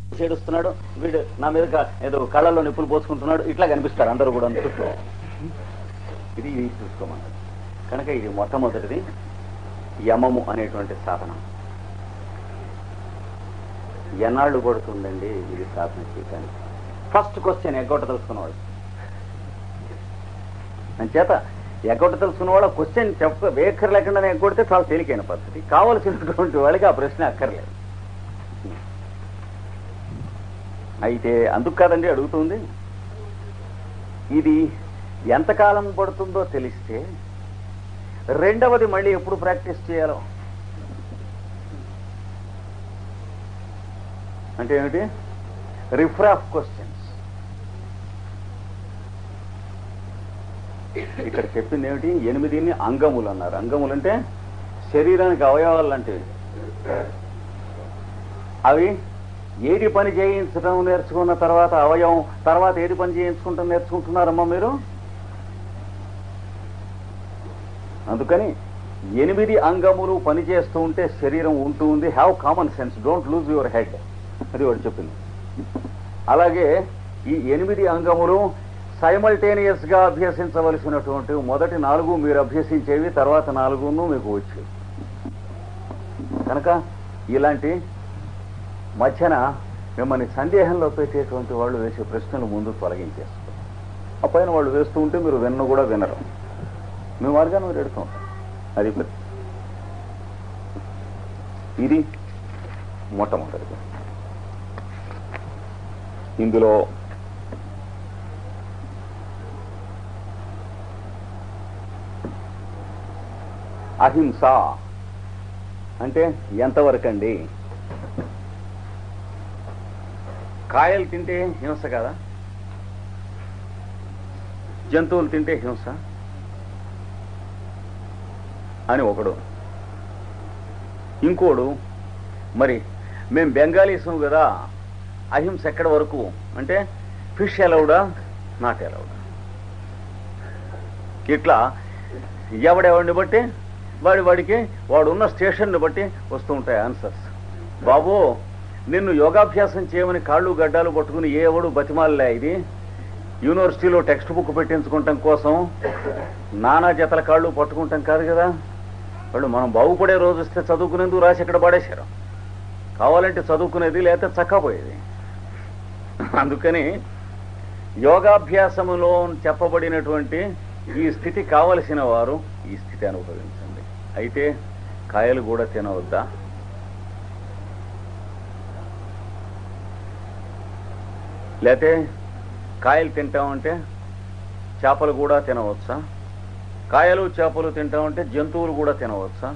చేడుస్తున్నాడు, వీడు నా మీద ఏదో కళ్ళల్లో నిప్పులు పోసుకుంటున్నాడు, ఇట్లా కనిపిస్తారు అందరూ కూడా చుట్టూ. ఇది చూసుకోమన్నది. కనుక ఇది మొట్టమొదటిది యమము అనేటువంటి సాధన. ఎన్నాళ్ళు పడుతుందండి ఇది సాధన చేయడానికి? ఫస్ట్ క్వశ్చన్ ఎగ్గొట్ట తెలుసుకున్నవాడు అంచేత ఎగ్గొట్ట తెలుసుకున్న వాళ్ళ క్వశ్చన్ వేఖరు లేకుండానే ఎగ్గొడితే చాలా తేలికైన పద్ధతి. కావలసినటువంటి వాళ్ళకి ఆ ప్రశ్న అక్కర్లేదు. అయితే అందుకు కాదండి అడుగుతుంది. ఇది ఎంతకాలం పడుతుందో తెలిస్తే రెండవది మళ్ళీ ఎప్పుడు ప్రాక్టీస్ చేయాలో అంటే ఏమిటి? రిఫ్రాఫ్ క్వశ్చన్స్. ఇక్కడ చెప్పింది ఏమిటి? 8 అంగములు అన్నారు. అంగములు అంటే శరీరానికి అవయవాలు లాంటివి. అవి ఏది పని చేయించడం నేర్చుకున్న తర్వాత అవయవం తర్వాత ఏది పని చేయించుకుంటాం నేర్చుకుంటున్నారమ్మా మీరు. అందుకని 8 అంగములు పనిచేస్తూ ఉంటే శరీరం ఉంటూ ఉంది. Have common sense, don't lose your head, అది వాడు చెప్పింది. అలాగే ఈ 8 అంగములు సైమల్టేనియస్ గా అభ్యసించవలసినటువంటి మొదటి 4 మీరు అభ్యసించేవి, తర్వాత 4 మీకు వచ్చేవి. కనుక ఇలాంటి మధ్యన మిమ్మల్ని సందేహంలో పెట్టేటువంటి వాళ్ళు వేసే ప్రశ్నలు ముందు తొలగించేస్తారు. ఆ పైన వాళ్ళు వేస్తూ ఉంటే మీరు విన్న కూడా వినరు, మీ మార్గాన్ని మీరు ఎడుతూ ఉంటారు. అది ఇది మొట్టమొదటిది. ఇందులో అహింస అంటే ఎంతవరకండి? కాయలు తింటే హింస కదా, జంతువులు తింటే హింస అని ఒకడు. ఇంకోడు మరి మేము బెంగాలీసం కదా, అహింస ఎక్కడి వరకు అంటే ఫిష్ ఎలవుడా నాట్ ఎలవుడా. ఇట్లా ఎవడెవడిని బట్టి వాడికి వాడు ఉన్న స్టేషన్ని బట్టి వస్తూ ఉంటాయి ఆన్సర్స్. బాబు నిన్ను యోగాభ్యాసం చేయమని కాళ్ళు గడ్డాలు పట్టుకుని ఏ ఎవడు బతిమాలలే. ఇది యూనివర్సిటీలో టెక్స్ట్ బుక్ పెట్టించుకుంటాం కోసం నానా జతల కాళ్ళు పట్టుకుంటాం కాదు కదా. వాళ్ళు మనం బాగుపడే రోజు వస్తే చదువుకునేందుకు రాసి ఎక్కడ పడేశారు. కావాలంటే చదువుకునేది లేకపోతే చక్కపోయేది. అందుకని యోగాభ్యాసములో చెప్పబడినటువంటి ఈ స్థితి కావలసిన వారు ఈ స్థితి అనుభవించండి. అయితే కాయలు కూడా తినవద్దా? లేతే కాయలు తింటామంటే చేపలు కూడా తినవచ్చా? కాయలు చేపలు తింటామంటే జంతువులు కూడా తినవచ్చా?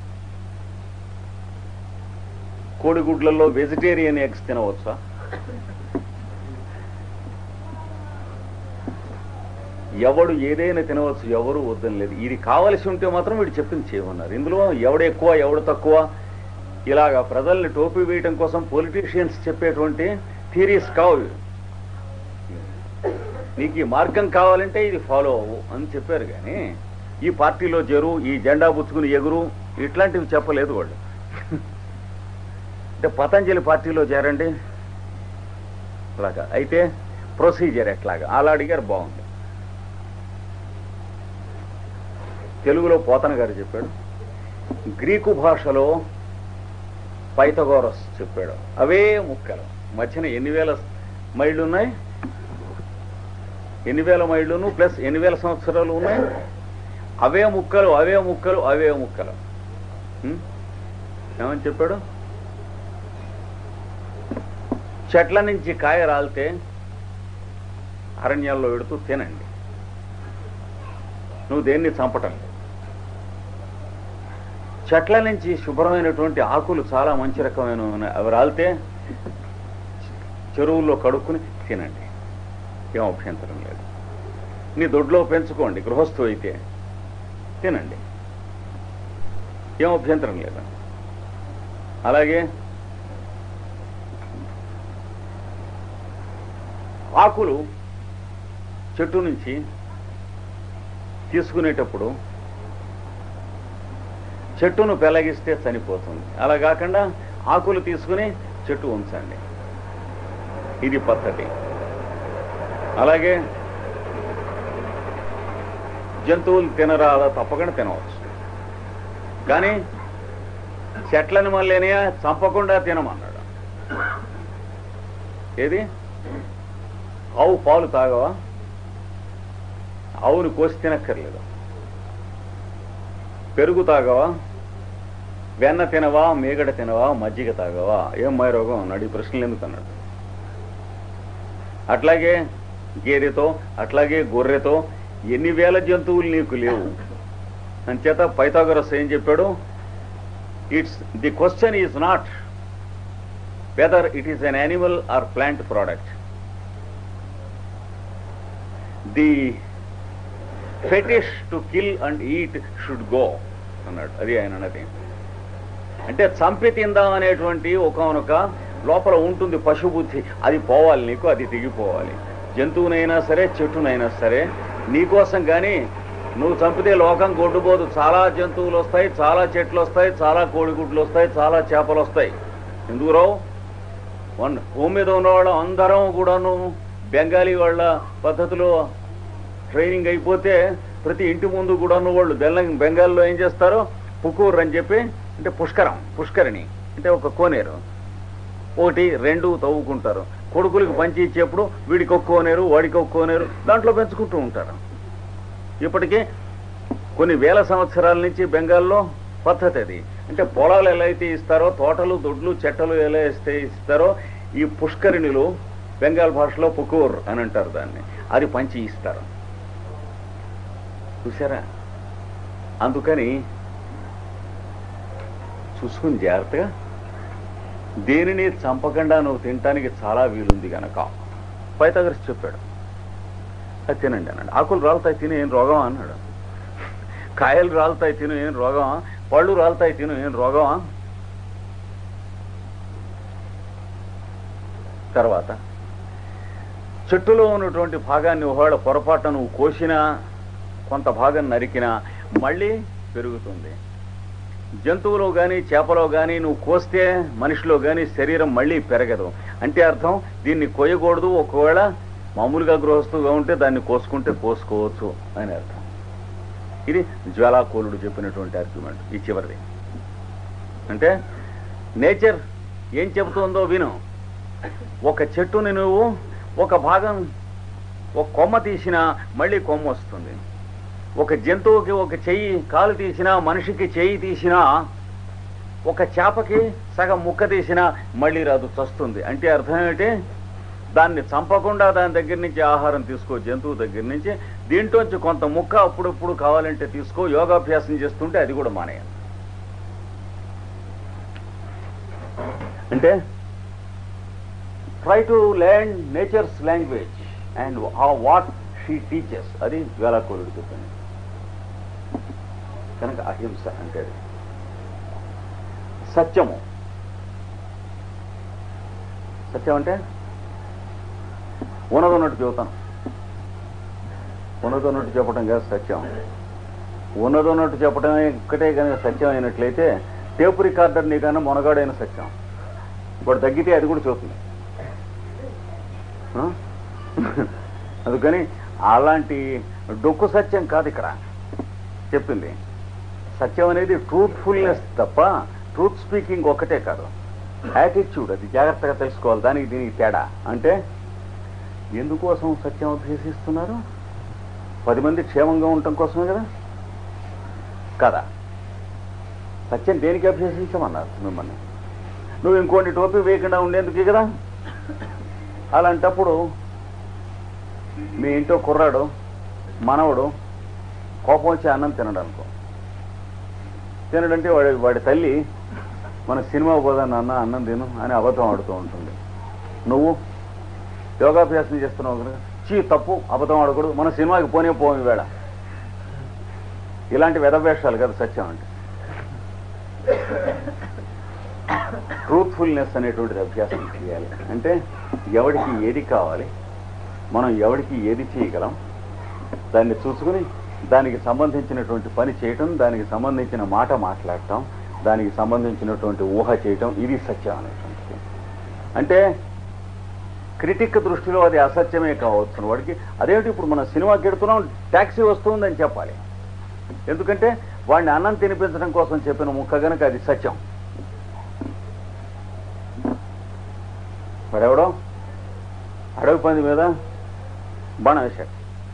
కోడిగుడ్లలో వెజిటేరియన్ ఎగ్స్ తినవచ్చా? ఎవడు ఏదైనా తినవచ్చు, ఎవరు వద్దని లేదు. ఇది కావలసి ఉంటే మాత్రం వీడు చెప్పింది చేయమన్నారు. ఇందులో ఎవడు ఎక్కువ ఎవడు తక్కువ ఇలాగా ప్రజల్ని టోపీ వేయటం కోసం పొలిటీషియన్స్ చెప్పేటువంటి థియరీస్ కావు. నీకు ఈ మార్గం కావాలంటే ఇది ఫాలో అవ్వు అని చెప్పారు. కానీ ఈ పార్టీలో చేరు, ఈ జెండా పుచ్చుకుని ఎగురు, ఇట్లాంటివి చెప్పలేదు వాళ్ళు. అంటే పతంజలి పార్టీలో చేరండి అలాగా. అయితే ప్రొసీజర్ ఎట్లాగా అలా అడిగారు. బాగుంది. తెలుగులో పోతన గారు చెప్పాడు, గ్రీకు భాషలో పైథాగోరస్ చెప్పాడు. అవే ముక్కలు మధ్యన 8,000 మైళ్ళు ఉన్నాయి, 8,000 మైళ్ళును ప్లస్ 8,000 సంవత్సరాలు ఉన్నాయి. అవే ముక్కలు అవే ముక్కలు అవే ముక్కలు. ఏమని చెప్పాడు? చెట్ల నుంచి కాయ రాలితే అరణ్యాల్లో పెడుతూ తినండి, నువ్వు దేన్ని చంపటం. చెట్ల నుంచి శుభ్రమైనటువంటి ఆకులు చాలా మంచి రకమైన అవి రాలితే చెరువుల్లో కడుక్కుని తినండి, ఏం అభ్యంతరం లేదు. నీ దొడ్లో పెంచుకోండి, గృహస్థు అయితే తినండి, ఏం అభ్యంతరం లేదు. అలాగే ఆకులు చెట్టు నుంచి తీసుకునేటప్పుడు చెట్టును పెలగిస్తే చనిపోతుంది. అలా కాకుండా ఆకులు తీసుకుని చెట్టు ఉంచండి. ఇది పద్ధతి. అలాగే జంతువులు తినరాదా? తప్పకుండా తినవచ్చు. కానీ చెట్లని మళ్ళీ చంపకుండా తినమన్నాడు. ఏది? ఆవు పాలు తాగవా? ఆవుని కోసి తినక్కర్లేదు. పెరుగు తాగవా? వెన్న తినవా? మేగడ తినవా? మజ్జిగ తాగవా? ఏం రోగం అన్నాడు. ఈ ప్రశ్నలు ఎందుకు అన్నాడు. అట్లాగే గేదెతో, అట్లాగే గొర్రెతో ఎన్ని వేల జంతువులు నీకు లేవు. అంచేత పైథాగరస్ ఏం చెప్పాడు? The question is not whether it is an animal or plant product. The fetish to kill and eat should go అన్నాడు. అది ఆయన అన్నది. అంటే చంపి తిందాం అనేటువంటి ఒకనొక లోపల ఉంటుంది పశుబుద్ధి. అది పోవాలి నీకు, అది దిగిపోవాలి. జంతువునైనా సరే, చెట్టునైనా సరే నీకోసం. కానీ నువ్వు చంపితే లోకం గొడ్డుపోదు. చాలా జంతువులు వస్తాయి, చాలా చెట్లు వస్తాయి, చాలా కోడిగుడ్లు వస్తాయి, చాలా చేపలు వస్తాయి. ఎందుకు రావు? భూమి మీద ఉన్నవాళ్ళు అందరం కూడాను బెంగాలీ వాళ్ళ పద్ధతిలో ట్రైనింగ్ అయిపోతే ప్రతి ఇంటి ముందు కూడాను వాళ్ళు బెంగాల్లో ఏం చేస్తారు? పుకూర్ అని చెప్పి, అంటే పుష్కరిణి అంటే ఒక కోనేరు, 1, 2 తవ్వుకుంటారు. కొడుకులకి పంచి ఇచ్చేప్పుడు వీడికి ఒక కోనేరు, వాడికి ఒక కోనేరు, దాంట్లో పెంచుకుంటూ ఉంటారు. ఇప్పటికీ కొన్ని వేల సంవత్సరాల నుంచి బెంగాల్లో పద్ధతి అది. అంటే పొలాలు ఎలా అయితే ఇస్తారో, తోటలు, దొడ్లు, చెట్టలు ఎలా ఇస్తారో, ఈ పుష్కరిణులు బెంగాల్ భాషలో పుకూర్ అని అంటారు దాన్ని. అది పంచి ఇస్తారు. చూసారా? అందుకని చూసుకుని జాగ్రత్తగా దేనిని చంపకుండా నువ్వు తినటానికి చాలా వీలుంది గనక పైథాగరస్ చెప్పాడు. అది తినండి అన్నాడు. ఆకులు రాలుతాయి తిని ఏం రోగమా అన్నాడు. కాయలు రాలుతాయి తిను ఏం రోగమా? పళ్ళు రాలుతాయి తిను ఏం రోగమా? తర్వాత చెట్టులో ఉన్నటువంటి భాగాన్ని ఒకవేళ పొరపాటున నువ్వు కోసినా, కొంత భాగం నరికినా మళ్ళీ పెరుగుతుంది. జంతువులో కానీ చేపలో కానీ నువ్వు కోస్తే మనిషిలో కానీ శరీరం మళ్ళీ పెరగదు. అంటే అర్థం దీన్ని కోయకూడదు. ఒకవేళ మామూలుగా గృహస్థుగా ఉంటే దాన్ని కోసుకుంటే కోసుకోవచ్చు అని అర్థం. ఇది జ్వాలాకోలుడు చెప్పినటువంటి ఆర్గ్యుమెంట్. ఈ చివరిది అంటే నేచర్ ఏం చెబుతుందో విను. ఒక చెట్టుని నువ్వు ఒక భాగం, ఒక కొమ్మ తీసినా మళ్ళీ కొమ్మ వస్తుంది. ఒక జంతువుకి ఒక చెయ్యి, కాలు తీసినా, మనిషికి చెయ్యి తీసినా, ఒక చేపకి సగం ముక్క తీసినా మళ్ళీ రాదు, చస్తుంది. అంటే అర్థం ఏంటి? దాన్ని చంపకుండా దాని దగ్గర నుంచి ఆహారం తీసుకో, జంతువు దగ్గర నుంచి. దీంట్లోంచి కొంత ముక్క అప్పుడప్పుడు కావాలంటే తీసుకో. యోగాభ్యాసం చేస్తుంటే అది కూడా మానేయాలి. అంటే try to learn nature's language and what she teaches. అది జ్వాలాకోలుడు చెప్పింది. కనుక అహింస అంటే సత్యము. సత్యం అంటే ఉన్నదన్నట్టు చెబుతాను. ఉన్నదన్నట్టు చెప్పడం కాదు సత్యం. ఉన్నదన్నట్టు చెప్పడం ఒక్కటే కనుక సత్యం అయినట్లయితే టేపు రికార్డర్ నీకన్నా మొనగాడైన సత్యం. ఇప్పుడు తగ్గితే అది కూడా చూస్తుంది. అందుకని అలాంటి డొక్కు సత్యం కాదు ఇక్కడ చెప్పింది. సత్యం అనేది ట్రూత్ఫుల్నెస్ తప్ప ట్రూత్ స్పీకింగ్ ఒక్కటే కాదు, యాటిట్యూడ్. అది జాగ్రత్తగా తెలుసుకోవాలి. దానికి దీనికి తేడా. అంటే ఎందుకోసం సత్యం అభ్యసిస్తున్నారు? 10 మంది క్షేమంగా ఉండటం కోసమే కదా? కదా. సత్యం దేనికి అభ్యసించమన్నారు మిమ్మల్ని? నువ్వు ఇంకోటి టోపీ వేయకుండా ఉండేందుకే కదా. అలాంటప్పుడు మీ ఇంట్లో కుర్రాడు, మనవడు కోపం వచ్చి అన్నం తినడు అనుకో. తినడంటే వాడి తల్లి మన సినిమా పోదా నాన్న అన్నం తిను అని అబద్ధం ఆడుతూ ఉంటుంది. నువ్వు యోగాభ్యాసం చేస్తున్నావు కనుక తప్పు, అబద్ధం ఆడకూడదు, మన సినిమాకి పోనీ పోం ఈవేళ. ఇలాంటి వెధవేషాలు కదా సత్యం అంటే. ట్రూత్ఫుల్నెస్ అనేటువంటిది అభ్యాసం చేయాలి. అంటే ఎవడికి ఏది కావాలి, మనం ఎవడికి ఏది చేయగలం, దాన్ని చూసుకుని దానికి సంబంధించినటువంటి పని చేయటం, దానికి సంబంధించిన మాట మాట్లాడటం, దానికి సంబంధించినటువంటి ఊహ చేయటం, ఇది సత్యం అనేటువంటిది. అంటే క్రిటిక్ దృష్టిలో అది అసత్యమే కావచ్చు. వాడికి అదేమిటి ఇప్పుడు మనం సినిమాకి ఎడుతున్నాం, ట్యాక్సీ వస్తుందని చెప్పాలి. ఎందుకంటే వాడిని అన్నం తినిపించడం కోసం చెప్పిన ముక్క గనక అది సత్యం. వాడెవడో అడవి పంది మీద బాణం వేశాడు.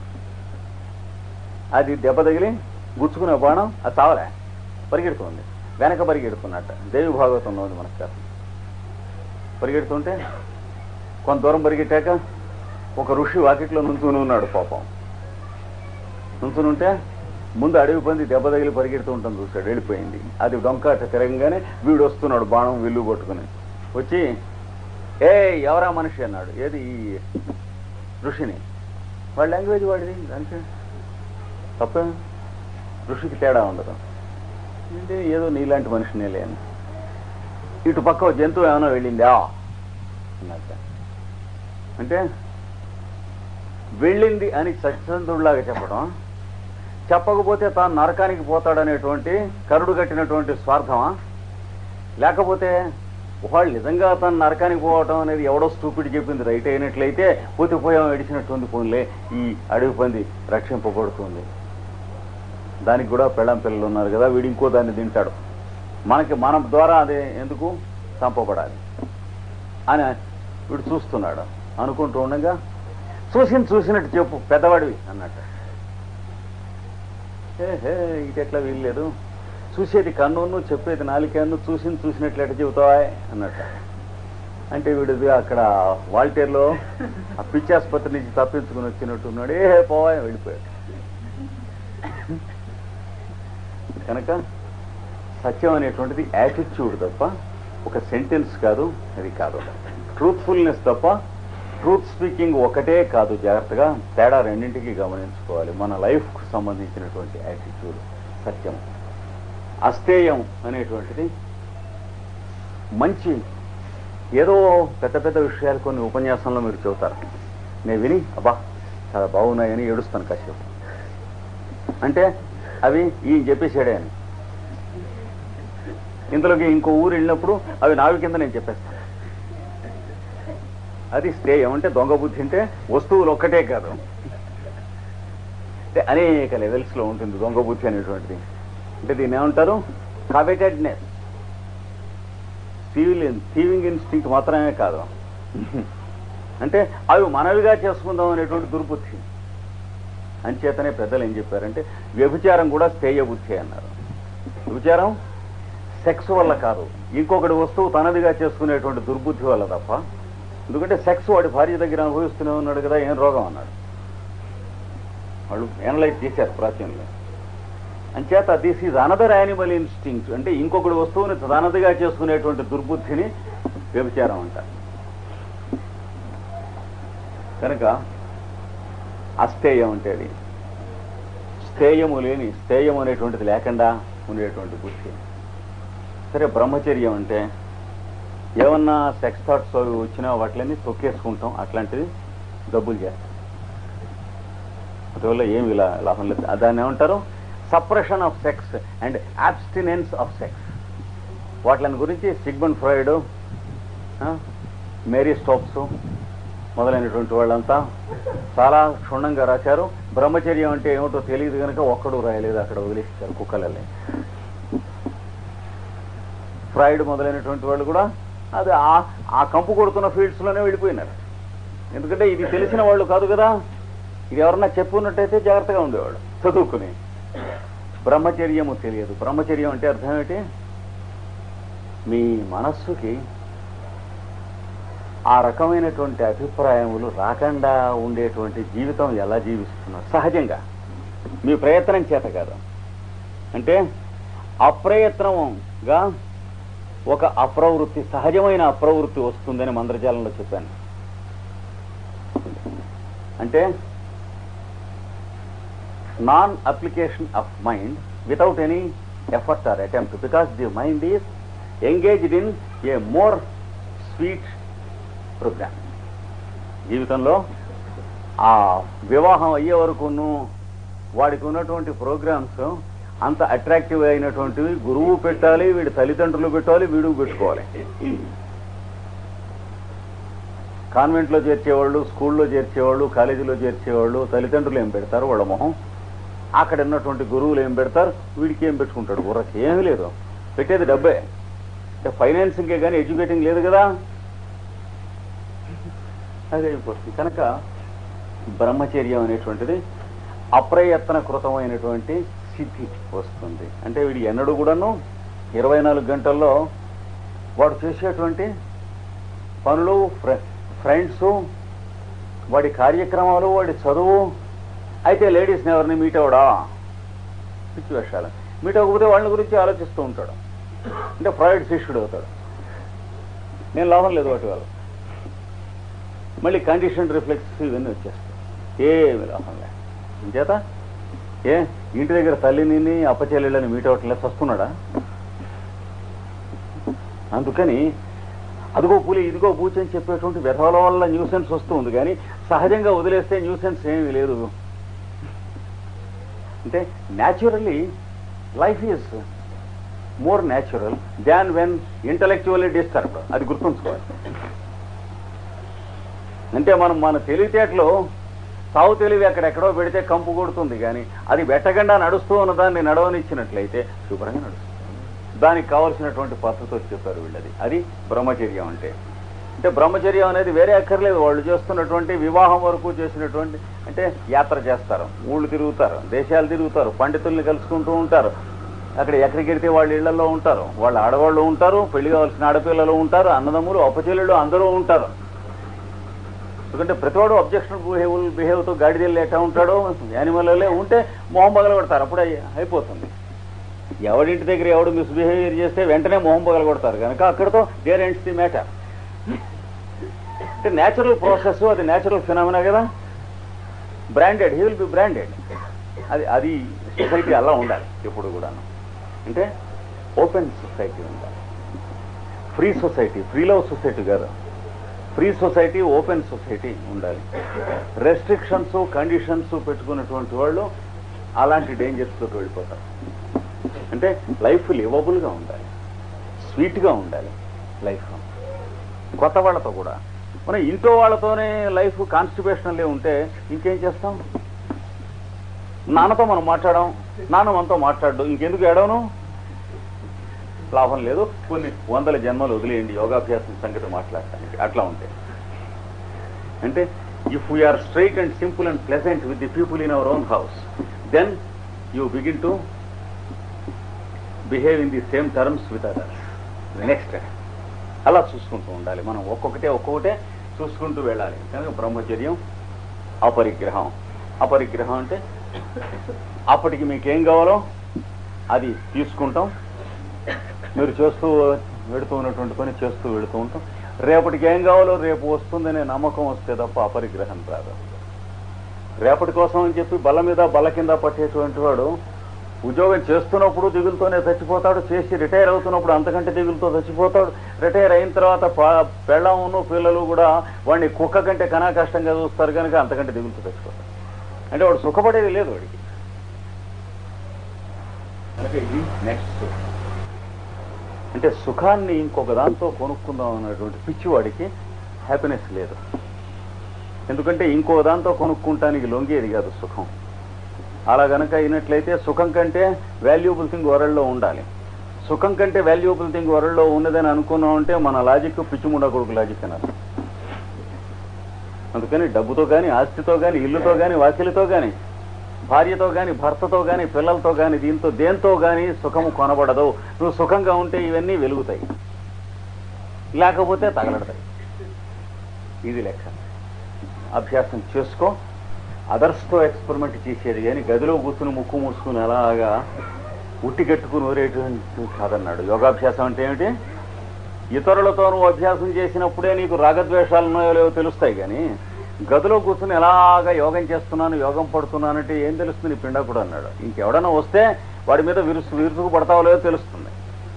అది దెబ్బ తగిలి గుచ్చుకునే బాణం అది చావలే, పరిగెడుతుంది. వెనక పరిగెడుతున్నట్ట. దేవి భాగవతంలో ఉంది మనకు కాదు. పరిగెడుతుంటే కొంత దూరం పరిగెట్టాక ఒక ఋషి వాకిట్లో నుంచుని ఉన్నాడు. పాపం నుంచుని ఉంటే ముందు అడవి పంది దెబ్బ తగిలి పరిగెడుతూ ఉంటుంది, చూశాడు. వెళ్ళిపోయింది. అది డొంకాట తిరగంగానే వీడు వస్తున్నాడు బాణం విల్లు పట్టుకుని. వచ్చి ఏ ఎవరా మనిషి అన్నాడు. ఏది ఈ ఋషిని. వాడి లాంగ్వేజ్ వాడిది, దానికి తప్ప ఋషికి తేడా ఉండదు. అంటే ఏదో నీలాంటి మనిషినే లేని. ఇటు పక్క జంతువు ఏమైనా వెళ్ళిందా అన్నట్ట. అంటే వెళ్ళింది అని సత్యసంధుడిలాగా చెప్పడం, చెప్పకపోతే తాను నరకానికి పోతాడనేటువంటి కరుడు కట్టినటువంటి స్వార్థమా, లేకపోతే వాళ్ళు నిజంగా తను నరకానికి పోవటం అనేది ఎవడో స్టూపిడ్ చెప్పింది రైట్ అయినట్లయితే పోతే పోయాం ఏడిచినటువంటి పోన్లే ఈ అడవి పంది రక్షింపబడుతుంది. దానికి కూడా పెళ్ళం పిల్లలు ఉన్నారు కదా, వీడు ఇంకో దాన్ని తింటాడు, మన ద్వారా అదే ఎందుకు చంపబడాలి అని వీడు చూస్తున్నాడు. అనుకుంటూ ఉండగా చూసినట్టు చెప్పు పెద్దవాడివి అన్నట్టు. హే ఇటెట్లా వీల్లేదు, చూసేది కన్ను చెప్పేది నాలుకన్ను, చూసినట్లు ఎట్లా చెబుతావా అన్నట్టు. అంటే వీడిది అక్కడ వాల్టేర్లో ఆ పిచ్చి ఆసుపత్రి నుంచి తప్పించుకుని వచ్చినట్టున్నాడు. పోవా వెళ్ళిపోయాడు. కనుక సత్యం అనేటువంటిది యాటిట్యూడ్ తప్ప ఒక సెంటెన్స్ కాదు, అది కాదు. ట్రూత్ఫుల్నెస్ తప్ప ట్రూత్ స్పీకింగ్ ఒకటే కాదు. జాగ్రత్తగా తేడా రెండింటికి గమనించుకోవాలి. మన లైఫ్కు సంబంధించినటువంటి యాటిట్యూడ్ సత్యం. అస్థేయం అనేటువంటిది మంచి ఏదో పెద్ద పెద్ద విషయాలు కొన్ని ఉపన్యాసంలో మీరు చెబుతారు, నేను విని అబ్బా చాలా బాగున్నాయని ఏడుస్తాను కాసేపు. అంటే అవి ఈయన చెప్పేసాడే అని. ఇంతలోకి ఇంకో ఊరు వెళ్ళినప్పుడు అవి నావి కింద నేను చెప్పేస్తాను. అది స్థేయం. అంటే దొంగ బుద్ధి అంటే వస్తువులు ఒక్కటే కాదు, అంటే అనేక లెవెల్స్లో ఉంటుంది దొంగ బుద్ధి అనేటువంటిది. అంటే దీన్ని ఏమంటారు, కవెటెడ్నెస్. థీవింగ్ ఇన్స్టింక్ట్ మాత్రమే కాదు, అంటే అవి మనవిగా చేసుకుందాం అనేటువంటి దుర్బుద్ధి. అంచేతనే పెద్దలు ఏం చెప్పారంటే వ్యభిచారం కూడా స్థేయ బుద్ధి అన్నారు. వ్యభిచారం సెక్స్ వల్ల కాదు, ఇంకొకటి వస్తువు తనదిగా చేసుకునేటువంటి దుర్బుద్ధి వల్ల తప్ప. ఎందుకంటే సెక్స్ వాడి భార్య దగ్గర అనుభవిస్తూనే ఉన్నాడు కదా, ఏం రోగం అన్నాడు. వాళ్ళు ఎనలైజ్ చేశారు ప్రాచీనంలో. అంచేత this is another animal instinct. అంటే ఇంకొకటి వస్తువుని తనదిగా చేసుకునేటువంటి దుర్బుద్ధిని వ్యభిచారం అంటారు. కనుక అస్థేయం అంటే అది స్థేయము లేని, స్థేయం అనేటువంటిది లేకుండా ఉండేటువంటి బుద్ధి. సరే, బ్రహ్మచర్యం అంటే ఏమన్నా సెక్స్ థాట్స్ అవి వచ్చినా వాటిని తొక్కేసుకుంటాం, అట్లాంటిది డబ్బులు చేస్తాం. అందువల్ల ఏమి లాభం లేదు. దాన్ని ఏమంటారు, suppression of sex and abstinence of sex. వాటిని గురించి సిగ్మండ్ ఫ్రాయిడ్, మేరీ స్టోక్స్ మొదలైనటువంటి వాళ్ళంతా చాలా క్షుణ్ణంగా రాశారు. బ్రహ్మచర్యం అంటే ఏమిటో తెలియదు కనుక ఒక్కడు రాయలేదు, అక్కడ వదిలేసారు కుక్కలే. ఫ్రాయిడ్ మొదలైనటువంటి వాళ్ళు కూడా అది ఆ కంపు కొడుతున్న ఫీల్డ్స్లోనే వెళ్ళిపోయినారు. ఎందుకంటే ఇది తెలిసిన వాళ్ళు కాదు కదా, ఇది ఎవరన్నా చెప్పుకున్నట్టయితే జాగ్రత్తగా ఉండేవాడు చదువుకుని. బ్రహ్మచర్యము తెలియదు. బ్రహ్మచర్యం అంటే అర్థం ఏంటి, మీ మనస్సుకి ఆ రకమైనటువంటి అభిప్రాయములు రాకుండా ఉండేటువంటి జీవితం ఎలా జీవిస్తున్నారు సహజంగా, మీ ప్రయత్నం చేత కాదు. అంటే అప్రయత్నంగా ఒక అప్రవృత్తి, సహజమైన అప్రవృత్తి వస్తుందని మంత్రజాలంలో చెప్పాను. అంటే non application of mind without any effort or attempt, because the mind is engaged in a more sweet programme. జీవితంలో ఆ వివాహం అయ్యే వరకును వాడికి ఉన్నటువంటి ప్రోగ్రామ్స్ అంత అట్రాక్టివ్ అయినటువంటివి గురువు పెట్టాలి, వీడి తల్లిదండ్రులు పెట్టాలి, వీడు పెట్టుకోవాలి. కాన్వెంట్లో చేర్చేవాళ్ళు, స్కూల్లో చేర్చేవాళ్ళు, కాలేజీలో చేర్చేవాళ్ళు తల్లిదండ్రులు ఏం పెడతారు వాళ్ళ మొహం, అక్కడ ఉన్నటువంటి గురువులు ఏం పెడతారు, వీడికి ఏం పెట్టుకుంటాడు, బుర్రకి ఏమీ లేదు, పెట్టేది డబ్బే. అంటే ఫైనాన్సింగే కానీ ఎడ్యుకేటింగ్ లేదు కదా, అదే అయిపోతుంది. కనుక బ్రహ్మచర్యం అనేటువంటిది అప్రయత్న కృతమైనటువంటి సిద్ధి వస్తుంది. అంటే వీడి ఎన్నడూ కూడాను 24 గంటల్లో వాడు చేసేటువంటి పనులు, ఫ్రెండ్స్, వాడి కార్యక్రమాలు, వాడి చదువు. అయితే లేడీస్ని ఎవరిని మీట్ అవ్వడా, పిచ్చి వేషాలు. మీట్ అవ్వకపోతే వాళ్ళ గురించి ఆలోచిస్తూ ఉంటాడు. అంటే ఫ్రాయిడ్ శిష్యుడు అవుతాడు. నేను లాభం లేదు వాటి వల్ల. మళ్ళీ కండిషన్ రిఫ్లెక్స్ ఇవన్నీ వచ్చేస్తాయి, ఏమి లాభం లేదు. ఇంచేత ఇంటి దగ్గర తల్లిని అప్పచెల్లెళ్ళని మీట్ అవ్వట్లే వస్తున్నాడా? అందుకని అదిగో పులి ఇదిగో బూచి అని చెప్పేటువంటి వ్యధవల వల్ల న్యూసెన్స్ వస్తూ ఉంది, కానీ సహజంగా వదిలేస్తే న్యూసెన్స్ ఏమీ లేదు. అంటే naturally life is more natural than when intellectually disturbed. అది గుర్తుంచుకోవాలి. అంటే మన తెలివితేటలో సావు తెలివి అక్కడెక్కడో పెడితే కంపు కొడుతుంది, కానీ అది పెట్టకుండా నడుస్తూ ఉన్న దాన్ని నడవనిచ్చినట్లయితే శుభ్రంగా నడుస్తుంది. దానికి కావలసినటువంటి పద్ధతి చెప్పారు వీళ్ళది. అది బ్రహ్మచర్యం అంటే. అంటే బ్రహ్మచర్యం అనేది వేరే అక్కర్లేదు. వాళ్ళు చేస్తున్నటువంటి వివాహం వరకు చేసినటువంటి, అంటే యాత్ర చేస్తారు, ఊళ్ళు తిరుగుతారు, దేశాలు తిరుగుతారు, పండితుల్ని కలుసుకుంటూ ఉంటారు. అక్కడ ఎక్కడికి వెళ్తే వాళ్ళ ఇళ్లలో ఉంటారు, వాళ్ళ ఆడవాళ్ళు ఉంటారు, పెళ్లి కావాల్సిన ఆడపిల్లలు ఉంటారు, అన్నదమ్ములు అప్పచెల్లెళ్ళు అందరూ ఉంటారు. ఎందుకంటే ప్రతివాడు అబ్జెక్షన్ బిహేవ్తో గాడిదెళ్ళి ఎట్లా ఉంటాడో యానిమల్లో ఉంటే మొహం పగల కొడతారు. అప్పుడు అయిపోతుంది. ఎవడింటి దగ్గర ఎవడు మిస్బిహేవియర్ చేస్తే వెంటనే మొహం పగల కొడతారు. కనుక అక్కడితో దేర్ ఎండ్స్ ది మ్యాటర్. అంటే న్యాచురల్ ప్రాసెస్, అది న్యాచురల్ ఫినామినా కదా. Branded, he will be branded. అది సొసైటీ అలా ఉండాలి ఎప్పుడు కూడాను. అంటే ఓపెన్ సొసైటీ ఉండాలి, free society, free love society కాదు, ఫ్రీ సొసైటీ, ఓపెన్ సొసైటీ ఉండాలి. రెస్ట్రిక్షన్స్, కండిషన్స్ పెట్టుకున్నటువంటి వాళ్ళు అలాంటి డేంజర్స్లోకి వెళ్ళిపోతారు. అంటే లైఫ్ లివబుల్గా ఉండాలి, స్వీట్గా ఉండాలి లైఫ్. కొత్త వాళ్ళతో కూడా మనం ఇంట్లో వాళ్ళతోనే లైఫ్ కాన్స్టిపేషనల్లే ఉంటే ఇంకేం చేస్తాం? నాన్నతో మనం మాట్లాడాం, నాన్న మనతో మాట్లాడు, ఇంకెందుకు ఏడవను? లాభం లేదు. కొన్ని 100 జన్మలు వదిలేయండి యోగాభ్యాసం సంగతి మాట్లాడటానికి. అట్లా ఉంటే అంటే if we are straight and simple and pleasant with the people in our own house, then you begin to behave in the same terms with others. Next అలా చూసుకుంటూ ఉండాలి మనం. ఒక్కొక్కటే చూసుకుంటూ వెళ్ళాలి. కనుక బ్రహ్మచర్యం, అపరిగ్రహం. అపరిగ్రహం అంటే అప్పటికి మీకేం కావాలో అది తీసుకుంటాం, మీరు చేస్తూ వెళుతూ ఉన్నటువంటి పని చేస్తూ వెళుతూ ఉంటాం. రేపటికి ఏం కావాలో రేపు వస్తుందనే నమ్మకం వస్తే తప్ప అపరిగ్రహం రాదు. రేపటి కోసం అని చెప్పి బల్ల మీద బల్ల కింద పట్టేటువంటి వాడు ఉద్యోగం చేస్తున్నప్పుడు దిగులుతోనే చచ్చిపోతాడు, చేసి రిటైర్ అవుతున్నప్పుడు అంతకంటే దిగులుతో చచ్చిపోతాడు. రిటైర్ అయిన తర్వాత పెళ్ళామును పిల్లలు కూడా వాడిని కుక్క కంటే కనా కష్టంగా చూస్తారు, కనుక అంతకంటే దిగులుతో చచ్చిపోతాడు. అంటే వాడు సుఖపడేది లేదు వాడికి. కనుక ఇది నెక్స్ట్. అంటే సుఖాన్ని ఇంకొక దాంతో కొనుక్కుందాం అన్నటువంటి పిచ్చివాడికి హ్యాపీనెస్ లేదు. ఎందుకంటే ఇంకో దాంతో కొనుక్కుంటానికి లొంగేది కాదు సుఖం. అలా గనక అయినట్లయితే సుఖం కంటే వాల్యుబుల్ థింగ్ వరల్డ్లో ఉండాలి. సుఖం కంటే వాల్యుబుల్ థింగ్ వరల్డ్లో ఉన్నదని అనుకున్నామంటే మన లాజిక్ పిచ్చిముండ కొడుకు లాజిక్ అన్నారు. అందుకని డబ్బుతో కానీ, ఆస్తితో కానీ, ఇల్లుతో కానీ, వాకిలితో కానీ, భార్యతో కానీ, భర్తతో కానీ, పిల్లలతో కానీ, దేంతో కానీ సుఖము కొనబడదు. నువ్వు సుఖంగా ఉంటే ఇవన్నీ వెలుగుతాయి, లేకపోతే తగలడతాయి. ఇది లెక్క. అభ్యాసం చేసుకో. అదర్స్తో ఎక్స్పెరిమెంట్ చేసేది కానీ గదిలో కూర్చుని ముక్కు మూసుకుని అలాగా ఉట్టి కట్టుకుని ఊరేటువంటి కాదన్నాడు. యోగాభ్యాసం అంటే ఏమిటి? ఇతరులతో నువ్వు అభ్యాసం చేసినప్పుడే నీకు రాగద్వేషాలు ఉన్నాయో లేవో తెలుస్తాయి, కానీ గదిలో కూర్చుని ఎలాగా యోగం చేస్తున్నాను, యోగం పడుతున్నానంటే ఏం తెలుస్తుంది? నీ పిండాకుడు అన్నాడు. ఇంకెవడన్నా వస్తే వాడి మీద విరుసుకు పడతావో లేదో తెలుస్తుంది.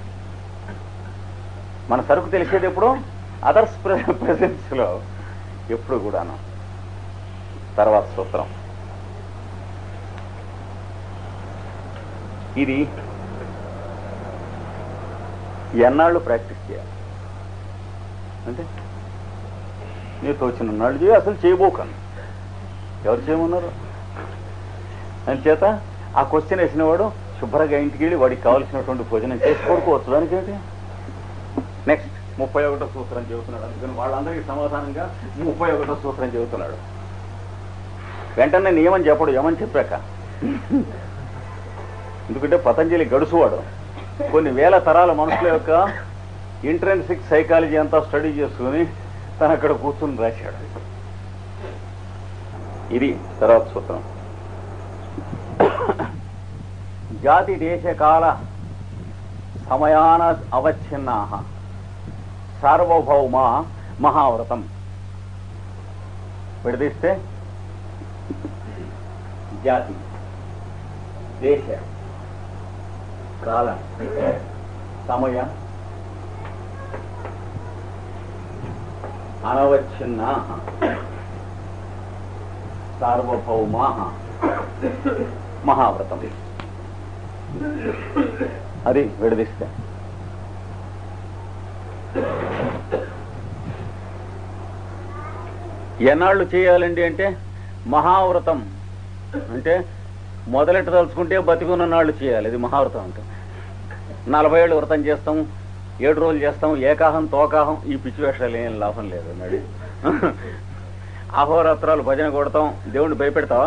మన సరుకు తెలిసేది ఎప్పుడు? అదర్స్ ప్రెజెన్స్లో ఎప్పుడు కూడాను. తర్వాత సూత్రం ఇది. ఎన్నాళ్ళు ప్రాక్టీస్ చేయాలి అంటే నీ తోచిన నాళ్ళు చేయి, అసలు చేయబోకను. ఎవరు చేయమన్నారు? అంచేత ఆ క్వశ్చన్ వేసినవాడు శుభ్రంగా ఇంటికి వెళ్ళి వాడికి కావాల్సినటువంటి భోజనం చేసి పడుకోవచ్చు. దానికేంటి? నెక్స్ట్ 31వ సూత్రం చెబుతున్నాడు. అందుకని వాళ్ళందరికీ సమాధానంగా 31వ సూత్రం చెబుతున్నాడు. వెంటనే నియమం చెప్పడు, యమని చెప్పాక. ఎందుకంటే పతంజలి గడుసువాడు. కొన్ని వేల తరాల మనుషుల యొక్క ఇంట్రెన్సిక్ సైకాలజీ అంతా స్టడీ చేసుకుని తను అక్కడ కూర్చుని రాశాడు. ఇది తర్వాత సూత్రం. జాతి దేశకాల సమయాన అవచ్ఛిన్నా సార్వభౌమ మహావ్రతం. విడదీస్తే జాతి, దేశ, కాల, సమయ అనవచ్ఛిన్న సార్వభౌమ మహావ్రతం. అది విడదీస్తే ఎన్నాళ్ళు చేయాలండి అంటే మహావ్రతం అంటే మొదలెట్ట తలుచుకుంటే బతికున్న నాళ్ళు చేయాలి. ఇది మహావ్రతం అంటే 40 ఏళ్ళు వ్రతం చేస్తాం, 7 రోజులు చేస్తాం, ఏకాహం తోకాహం, ఈ పిచ్చి వేషాలు ఏం లాభం లేదు. నడి అహోరాత్రాలు భజన కొడతాం, దేవుణ్ణి భయపెడతావా?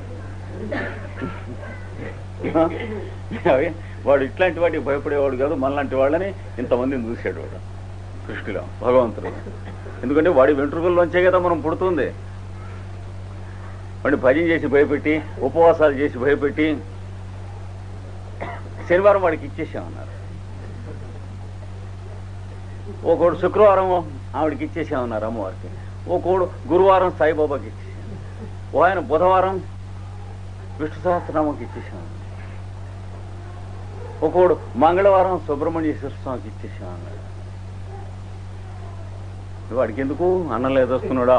వాడు ఇట్లాంటి వాటికి భయపడేవాడు కాదు. మనలాంటి వాళ్ళని ఇంతమందిని చూసాడు వాడు సృష్టిలో భగవంతుడు. ఎందుకంటే వాడి వెంట్రుకల్లోంచే కదా మనం పుడుతుంది. వాడిని భజన చేసి భయపెట్టి, ఉపవాసాలు చేసి భయపెట్టి శనివారం వాడికి ఇచ్చేసామన్నారు. ఒకడు శుక్రవారం ఆవిడకి ఇచ్చేసామన్నారు అమ్మవారికి. ఒకడు గురువారం సాయిబాబాకి ఇచ్చేసాం. ఆయన బుధవారం విష్ణు సహస్రనామకి ఇచ్చేసామన్నారు. ఒకడు మంగళవారం సుబ్రహ్మణ్యేశ్వర స్వామికి ఇచ్చేసామన్నారు. వాడికి ఎందుకు అన్నం లేదొస్తున్నాడా?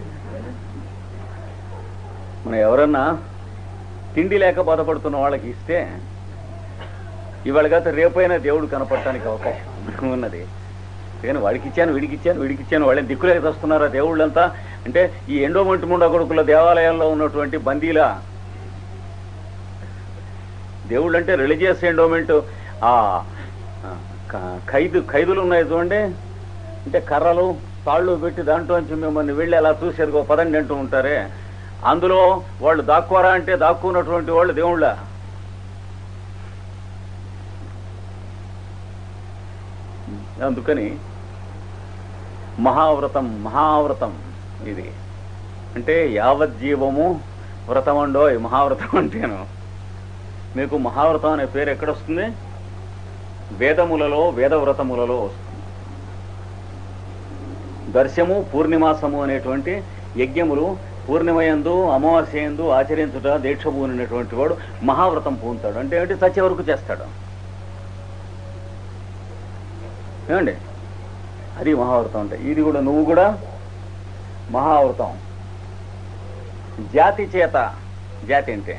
మనం ఎవరన్నా తిండి లేక బాధపడుతున్న వాళ్ళకి ఇస్తే ఇవాళ కాదు రేపైనా దేవుడు కనపడటానికి అవకాశం ఉన్నది. కానీ వాడికి ఇచ్చాను, వీడికి ఇచ్చాను వాళ్ళని దిక్కులేక వస్తున్నారా దేవుళ్ళంతా? అంటే ఈ ఎండోమెంట్ ముండా కొడుకుల దేవాలయాల్లో ఉన్నటువంటి బందీలా దేవుళ్ళు అంటే రిలీజియస్ ఎండోమెంట్. ఆ ఖైదులు ఉన్నాయి చూడండి, అంటే కర్రలు తాళ్ళు పెట్టి దాంట్లోంచి మిమ్మల్ని వెళ్ళి అలా చూసేది పదండి అంటూ ఉంటారే, అందులో వాళ్ళు దాక్కోరా అంటే దాక్కున్నటువంటి వాళ్ళు దేవుళ్ళ. అందుకని మహావ్రతం ఇది అంటే యావజ్జీవము వ్రతం అండో. మహావ్రతం అంటేను మీకు మహావ్రతం అనే పేరు ఎక్కడొస్తుంది? వేదములలో, వేదవ్రతములలో వస్తుంది. దర్శము, పూర్ణిమాసము అనేటువంటి యజ్ఞములు పూర్ణిమయందు, అమావాస్యందు ఆచరించుట దీక్ష పూనినటువంటి వాడు మహావ్రతం పూనుతాడు. అంటే ఏమిటి? చచ్చే వరకు చేస్తాడు. ఏమండి? అది మహావ్రతం అంటే. ఇది కూడా నువ్వు కూడా మహావ్రతం. జాతి చేత, జాతి అంటే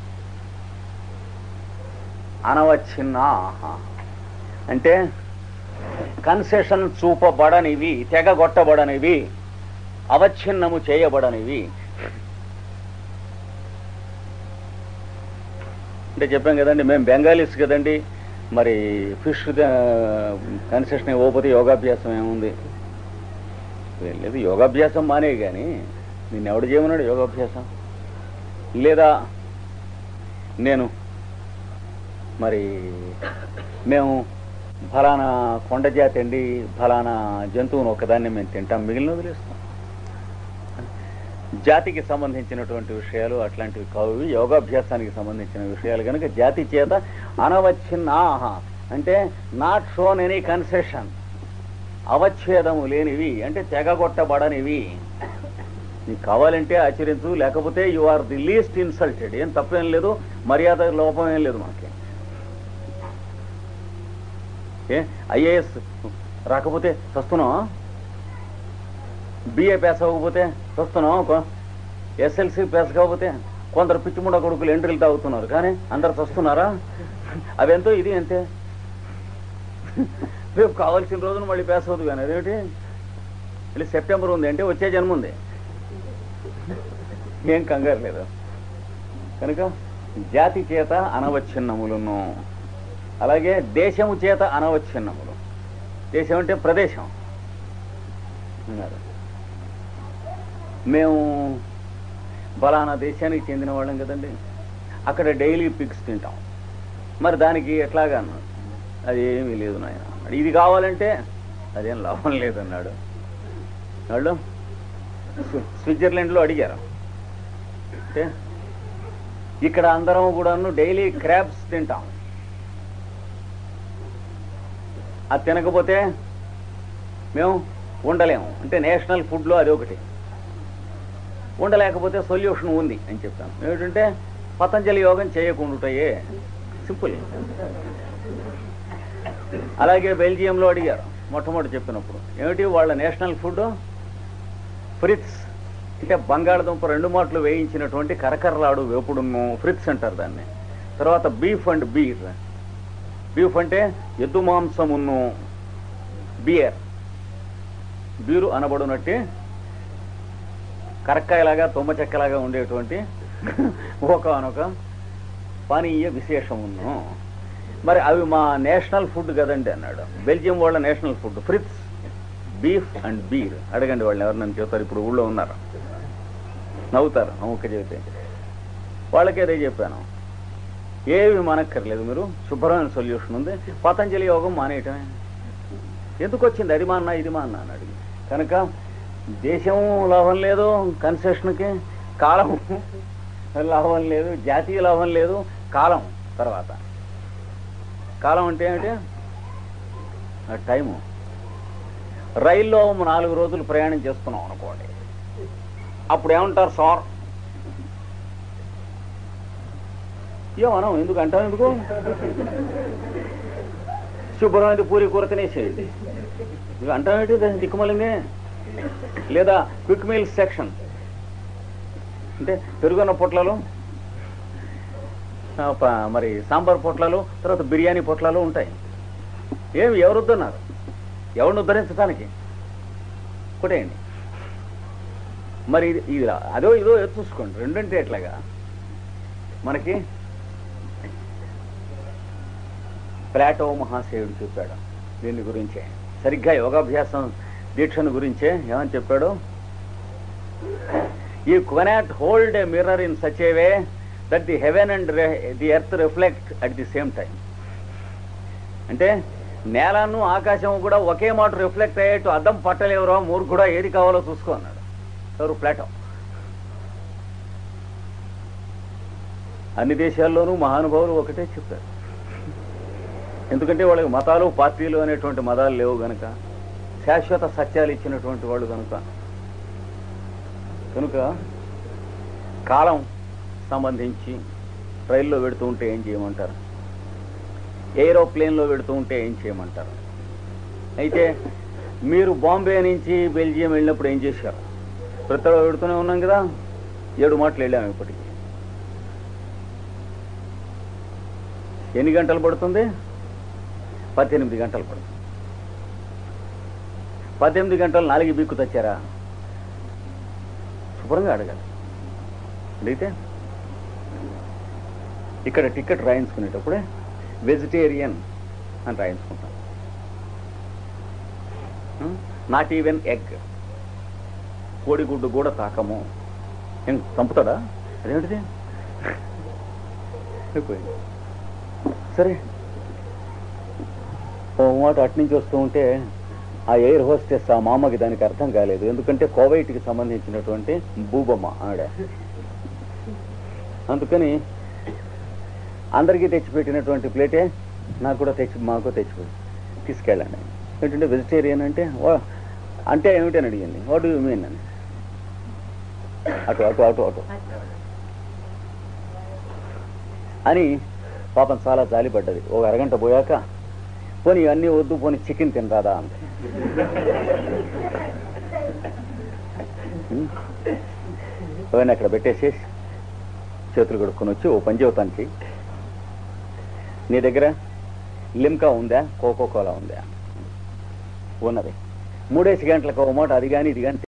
అనవచ్ఛిన్న అంటే కన్సెషన్ చూపబడనివి, తెగగొట్టబడనివి, అవచ్ఛిన్నము చేయబడనివి. అంటే చెప్పాం కదండి, మేము బెంగాలీస్ కదండి, మరి ఫిష్ కన్సెషన్ ఇవ్వకపోతే యోగాభ్యాసం ఏముంది? లేదు, యోగాభ్యాసం మానే కానీ నిన్ను ఎవడు చేయమన్నాడు యోగాభ్యాసం? లేదా నేను మరి మేము ఫలానా కొండ జాతి అండి, ఫలానా జంతువును ఒకదాన్ని మేము తింటాం, మిగిలిన వదిలేస్తాం. జాతికి సంబంధించినటువంటి విషయాలు అట్లాంటివి కావు. యోగాభ్యాసానికి సంబంధించిన విషయాలు కనుక జాతి చేత అనవచ్ఛిన్నాహ అంటే నాట్ షోన్ ఎనీ కన్సెషన్, అవచ్ఛేదము లేనివి అంటే తెగగొట్టబడనివి. నీకు కావాలంటే ఆచరించు, లేకపోతే you are the least insulted. ఏం తప్పేం లేదు, మర్యాద లోపం ఏం లేదు మనకి. ఐఏఎస్ రాకపోతే చస్తున్నావా? బిఏ పాస్ అవ్వకపోతే చస్తున్నావా? ఎస్ఎల్సి పాస్ కాకపోతే కొందరు పిచ్చిముండ కొడుకులు ఎంట్రీలు తాగుతున్నారు, కానీ అందరు చస్తున్నారా? అవెంతో ఇది అంతే. రేపు కావాల్సిన రోజున మళ్ళీ పాస్ అవుతుంది. కానీ అదేమిటి? అంటే సెప్టెంబర్ ఉంది అంటే వచ్చే జన్మ ఉంది, ఏం కంగారు లేదు. కనుక జాతి చేత అనవచ్ఛిన్నములను, అలాగే దేశము చేత అనవచ్ఛిన్నములు. దేశం అంటే ప్రదేశం. మేము బలానా దేశానికి చెందిన వాళ్ళం కదండి, అక్కడ డైలీ పిగ్స్ తింటాం, మరి దానికి ఎట్లాగా అన్నాడు. అది ఏమీ లేదు నాయన అన్నాడు. ఇది కావాలంటే అదేం లాభం లేదన్నాడు. వాళ్ళు స్విట్జర్లాండ్లో అడిగారు, అంటే ఇక్కడ అందరం కూడాను డైలీ క్రాబ్స్ తింటాం, అది తినకపోతే మేము ఉండలేము, అంటే నేషనల్ ఫుడ్లో అది ఒకటి. ఉండలేకపోతే సొల్యూషన్ ఉంది అని చెప్తాను. ఏమిటంటే పతంజలి యోగం చేయకుండాయే, సింపుల్. అలాగే బెల్జియంలో అడిగారు మొట్టమొదటి చెప్పినప్పుడు, ఏమిటి వాళ్ళ నేషనల్ ఫుడ్ ఫ్రిట్స్, అంటే బంగాళదుంప 2 మాటలు వేయించినటువంటి కరకరలాడు వేపుడును, ఫ్రిట్స్ అంటారు దాన్ని. తర్వాత బీఫ్ అండ్ బీర్, బీఫ్ అంటే ఎద్దు మాంసమును, బియర్ బీరు అనబడునట్టే కరక్కాయలాగా తుమ్మ చెక్కలాగా ఉండేటువంటి ఒకనొక పానీయ విశేషమును. మరి అవి మా నేషనల్ ఫుడ్ కదండి అన్నాడు. బెల్జియం వాళ్ళ national food frites, beef and beer. అడగండి వాళ్ళని, ఎవరు నన్ను చెప్తారు, ఇప్పుడు ఊళ్ళో ఉన్నారు, నవ్వుతారు అమ్మక్క చెబితే. వాళ్ళకి అదే చెప్పాను, ఏవి మనక్కర్లేదు, మీరు శుభ్రమైన సొల్యూషన్ ఉంది, పతంజలి యోగం మానేయటమే. ఎందుకు వచ్చింది అది మా అన్న ఇది మా అన్న అని అడిగి. కనుక దేశం లాభం లేదు కన్సెషన్కి, కాలం లాభం లేదు, జాతీయ లాభం లేదు, కాలం. తర్వాత కాలం అంటే ఏమిటి, టైము. రైల్లో 4 రోజులు ప్రయాణం చేస్తున్నాం అనుకోండి, అప్పుడు ఏమంటారు సార్, ఏమనం ఎందుకు అంటాం, ఎందుకు శుభ్రమైన పూరి కూర తినేసేయండి, ఇక అంటాం ఏంటి దిక్కుమలింగే. లేదా క్విక్ మీల్స్ సెక్షన్, అంటే పెరుగున్న పొట్లాలు, మరి సాంబార్ పొట్లాలు, తర్వాత బిర్యానీ పొట్లాలు ఉంటాయి. ఏమి ఎవరు వద్దన్నారు, ఎవరిని ఉద్ధరించడానికి కొట్టేయండి. మరి ఇది అదో ఇదో చూసుకోండి, రెండంటే ఎట్లాగా. మనకి ప్లాటో మహాశయుడు చెప్పాడు దీని గురించే, సరిగ్గా యోగాభ్యాసం దీక్షను గురించే. ఏమని చెప్పాడు, you cannot hold a mirror in such a way that the heaven and the earth reflect at the same time. అంటే నేలను ఆకాశం కూడా ఒకే మాట రిఫ్లెక్ట్ అయ్యేట్టు అద్దం పట్టలేవరో మూర్ఖుడా, ఏది కావాలో చూసుకో అన్నాడు ఎవరు, ప్లాటో. అన్ని దేశాల్లోనూ మహానుభావులు ఒకటే చెప్పారు, ఎందుకంటే వాళ్ళకి మతాలు పార్టీలు అనేటువంటి మతాలు లేవు గనక, శాశ్వత సత్యాలు ఇచ్చినటువంటి వాళ్ళు కనుక. కాలం సంబంధించి రైల్లో పెడుతూ ఉంటే ఏం చేయమంటారు, ఏరోప్లేన్లో పెడుతూ ఉంటే ఏం చేయమంటారు. అయితే మీరు బాంబే నుంచి బెల్జియం వెళ్ళినప్పుడు ఏం చేశారు, ప్రతిలో పెడుతూనే ఉన్నాం కదా, 7 మాటలు వెళ్ళాము. ఇప్పటికి ఎన్ని గంటలు పడుతుంది, 18 గంటలు పడుతుంది. 18 గంటలు 4 బీక్కు తెచ్చారా, శుభ్రంగా అడగాలి. అడిగితే ఇక్కడ టికెట్ రాయించుకునేటప్పుడే వెజిటేరియన్ అని రాయించుకుంటాం, నాట్ ఈవెన్ ఎగ్, కోడిగుడ్డు కూడా తాకము. ఏం చంపుతాడా, అదేమిటిది. సరే ఓ మాట అట్నుంచి వస్తూ ఉంటే ఆ ఎయిర్ హోస్టెస్ ఆ మామకి దానికి అర్థం కాలేదు, ఎందుకంటే కోవైట్కి సంబంధించినటువంటి భూబొమ్మ ఆవిడ. అందుకని అందరికీ తెచ్చిపెట్టినటువంటి ప్లేటే నాకు కూడా మాకు తెచ్చిపెట్టి తీసుకెళ్ళండి. ఏంటంటే వెజిటేరియన్ అంటే అంటే ఏమిటని అడిగింది. వాట్ డూ యూ మీన్ అని. అటు అటు అటు అటు అని పాపం చాలా జాలిపడ్డది. ఒక అరగంట పోయాక పోనీ ఇవన్నీ వద్దు, పోనీ చికెన్ తినరాదా అంత. అవన్నీ అక్కడ పెట్టేసేసి చేతులు కడుక్కొని వచ్చి ఓ పని చెబుతానికి, నీ దగ్గర లిమ్కా ఉందా, కోకో కోలా ఉందా? ఉన్నది. 3 గంటలకు ఒక మాట అది కానీ ఇది కానీ